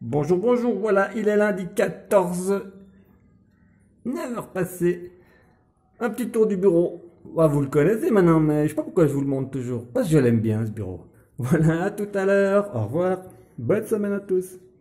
Bonjour, bonjour, voilà, il est lundi 14, 9 heures passées. Un petit tour du bureau. Ah, vous le connaissez maintenant, mais je sais pas pourquoi je vous le montre toujours. Parce que je l'aime bien ce bureau. Voilà, à tout à l'heure. Au revoir. Bonne semaine à tous.